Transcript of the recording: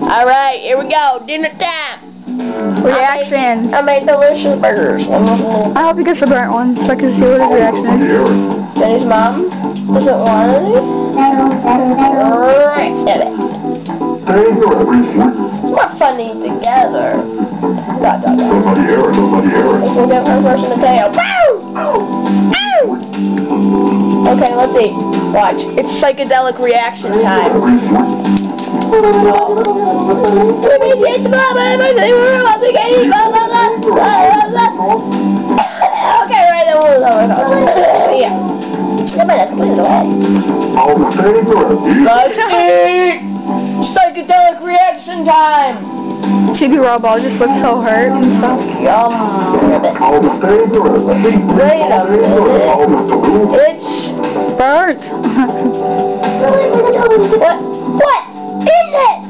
Alright, here we go. Dinner time. Reactions. I made delicious burgers. I hope he gets the burnt one so I can see what his reaction is. Jenny's mom doesn't want any. Alright, get it. We're funny together. We'll give her person a tail. Okay, let's see. Watch. It's psychedelic reaction time. Okay, right, that was over. Yeah. Let's eat! Psychedelic reaction time! Chibi Robo just looks so hurt and stuff. Yum. Wait a minute. It's burnt. What is it?